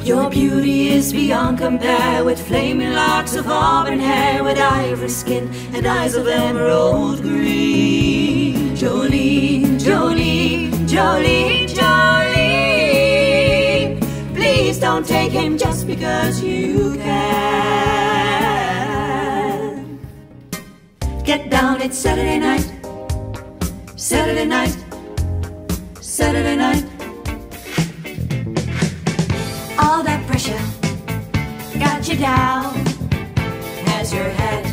Your beauty is beyond compare, with flaming locks of auburn hair, with ivory skin and eyes of emerald green. Jolene, Jolene, Jolene, Jolene, please don't take him just because you can. Get down, it's Saturday night, Saturday night, Saturday night. All that pressure got you down. Has your head